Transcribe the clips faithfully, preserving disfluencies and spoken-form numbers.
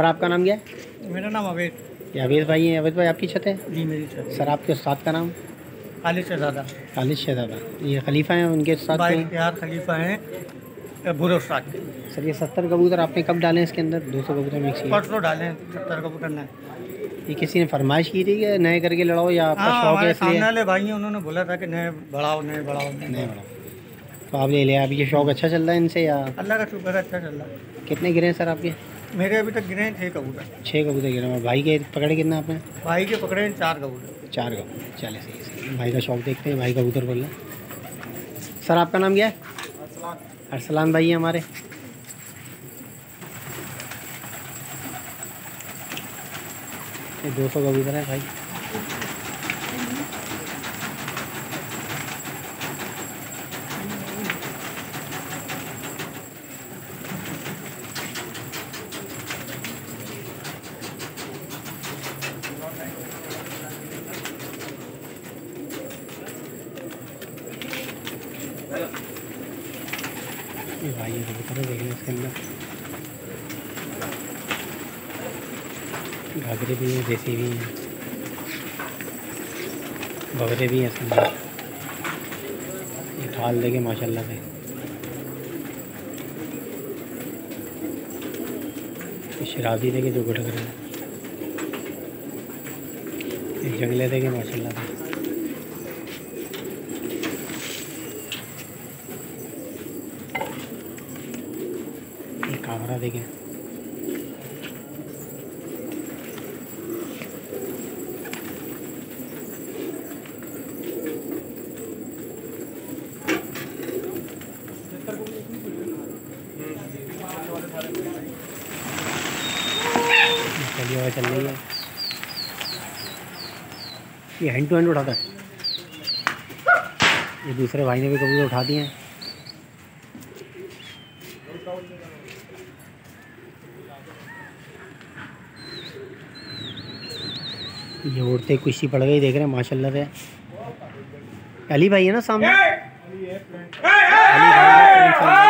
Sir आपका नाम क्या है? मेरा नाम अवैध। ये अवैध भाई हैं। अवैध भाई आपकी छत है? जी मेरी छत। सर आपके उस्ताद का नाम? खालिद शहजादा। खालिद शहजादा। ये खलीफा हैं, उनके साथ बाइक यार खलीफा हैं बुरे उस्ताद के। सर ये सत्तर कबूतर आपने कब डाले इसके अंदर? दो सौ कबूतर मिक्स किए? परसों डाले सत्तर कबूतर ने। ये किसी ने फरमाइश की थी कि नए करके लड़ाओ या आपका हाँ, शौक है हमारे इसलिए? सामने वाले भाई हैं, उन्होंने बोला था कि नए बढ़ाओ नए बढ़ाओ नए बढ़ाओ, तो आप ले लिया। अभी ये शौक अच्छा चल रहा है इनसे या? अल्लाह का शुक्र है अच्छा चल रहा है। कितने गिरे हैं सर आपके? मेरे अभी तक गिरे हैं छः कबूतर। छः कबूतर गिरे हैं। भाई के पकड़े कितना आपने? भाई के पकड़े हैं चार कबूतर। चार कबूतर। चले सही सही। भाई का शौक देखते हैं। भाई कबूतर बोल रहे हैं। सर आपका नाम क्या है? अरसलान भाई है हमारे। ये दो सौ कबूतर है भाई। ये भाई ये कबूतर है, देखिए इसके अंदर घाघरे भी हैं, देसी भी हैं, बगरे भी हैं इसके अंदर। ये ठाल देखे माशाल्लाह से। ये शराबी देखे जो गुटक रहे हैं। ये जंगले देखे माशाल्लाह से। ये कावरा देखें। चलिए हवा चल रही है। ये हैंड टू हैंड उठाता है। ये दूसरे भाई ने भी कबूतर उठा दिए हैं। ये उड़ते कुश्ती पड़ गई, देख रहे हैं माशाल्लाह से। अली भाई है ना सामने? अली भाई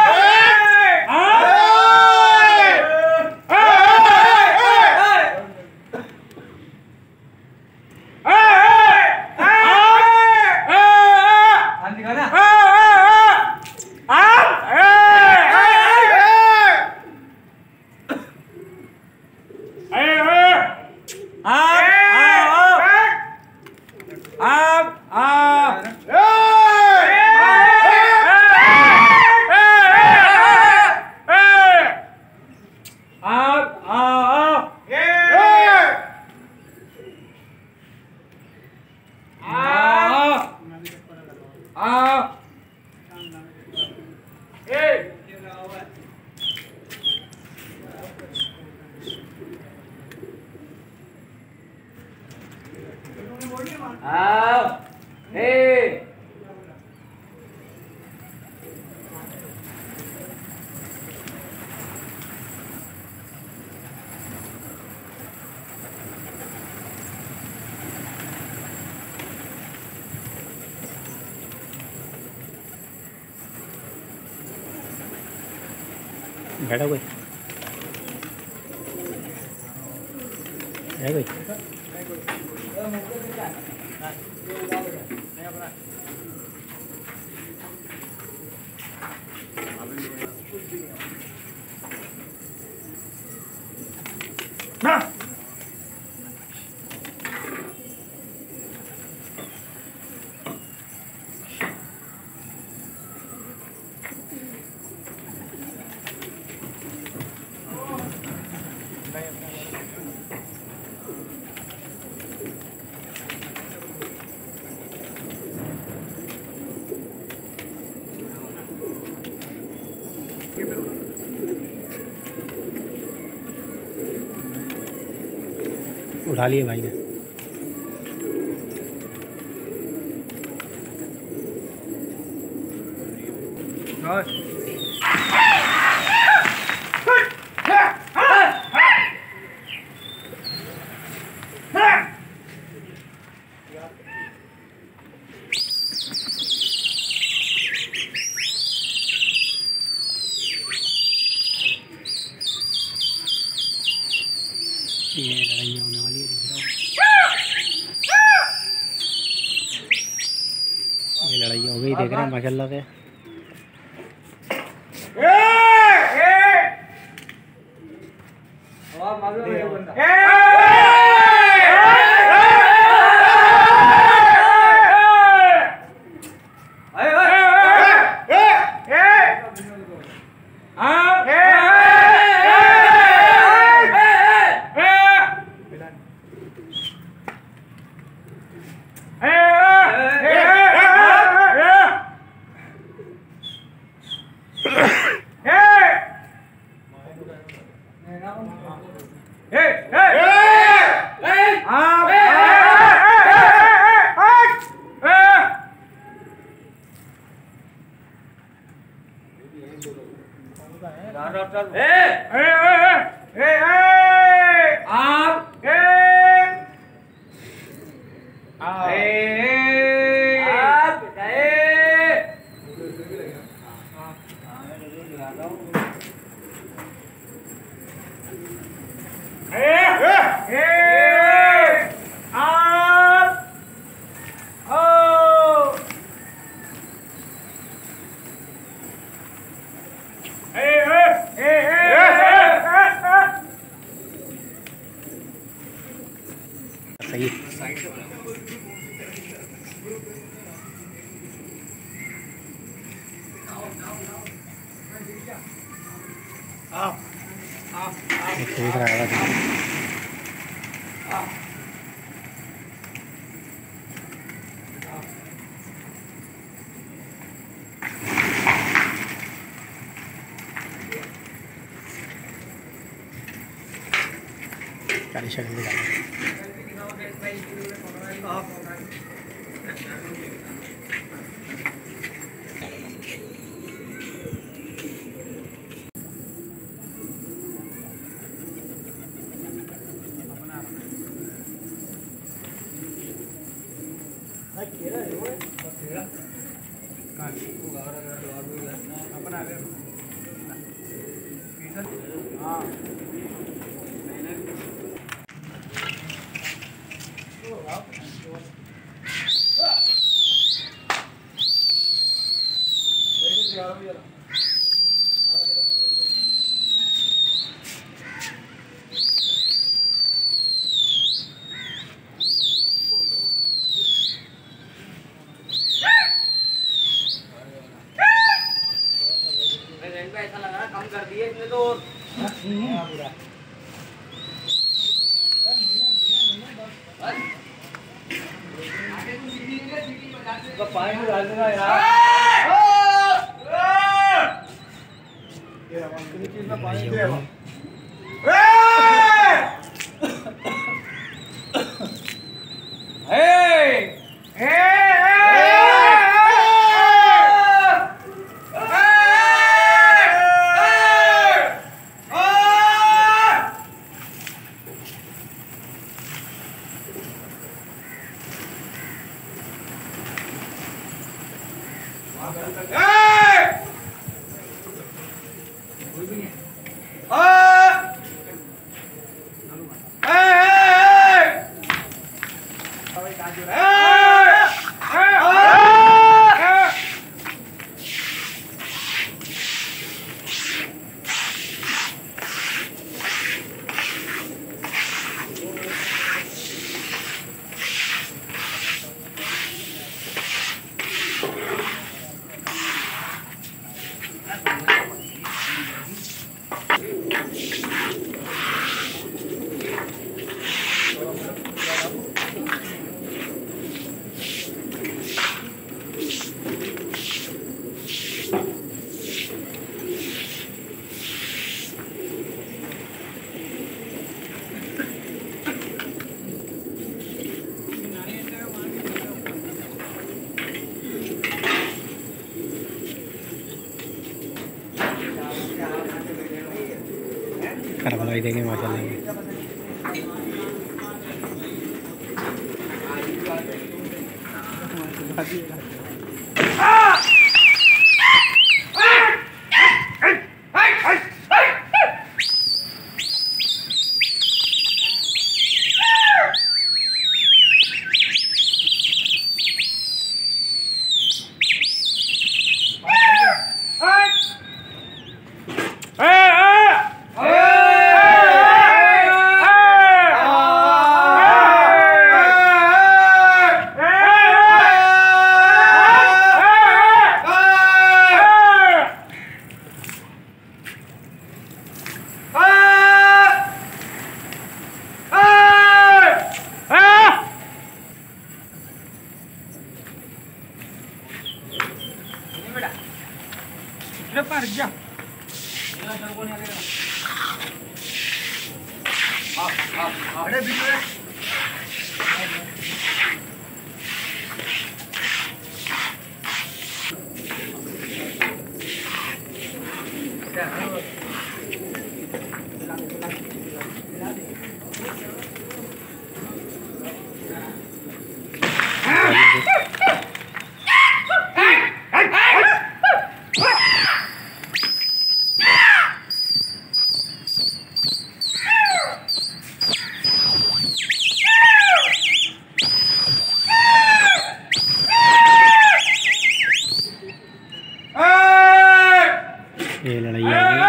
बैठा कोई है कोई? उठा लिए भाई ने। ये लड़ाइयाँ होने वाली है, दिख रहा हूँ। ये लड़ाइयाँ हो गई, देख रहे हैं माशाल्लाह से। सही देख रहा है काली शक्ल दिखा ऐसा लग रहा कम कर दिए इसने तो पानी डाल देगा यार। पानी करवाई देंगे माशाल्लाह। अरे बीच में ये लड़ाई आ गई।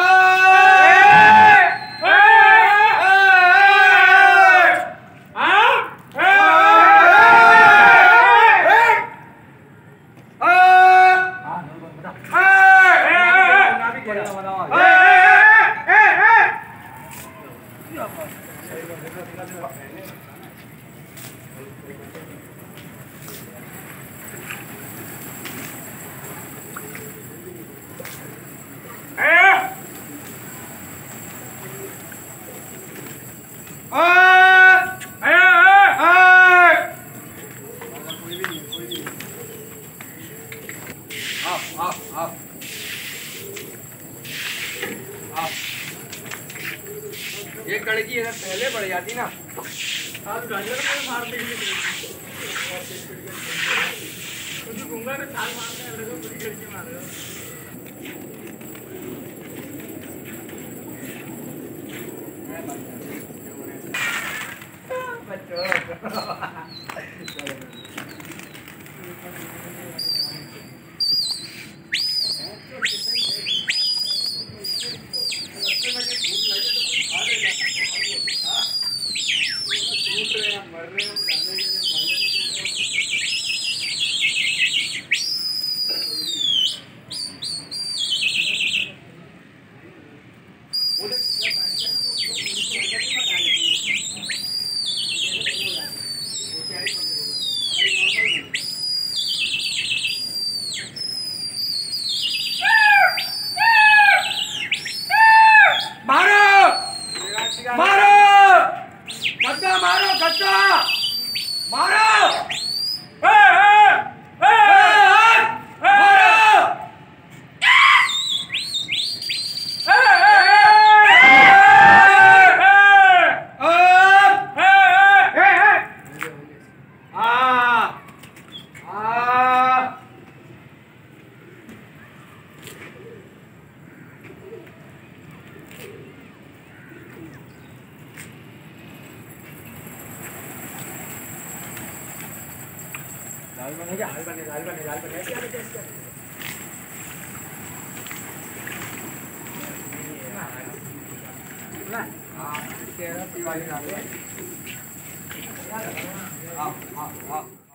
ये कड़की अगर पहले बढ़ जाती ना लाल बने लाल बने लाल बने लाल बने क्या बने इसका ना हां तेरा पीवाली डाल दो हां हां हां